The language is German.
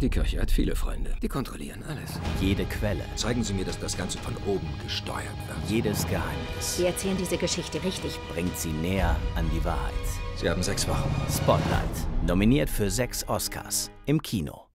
Die Kirche hat viele Freunde. Die kontrollieren alles. Jede Quelle. Zeigen Sie mir, dass das Ganze von oben gesteuert wird. Jedes Geheimnis. Sie erzählen diese Geschichte richtig. Bringt sie näher an die Wahrheit. Sie haben 6 Wochen. Spotlight. Nominiert für 6 Oscars. Im Kino.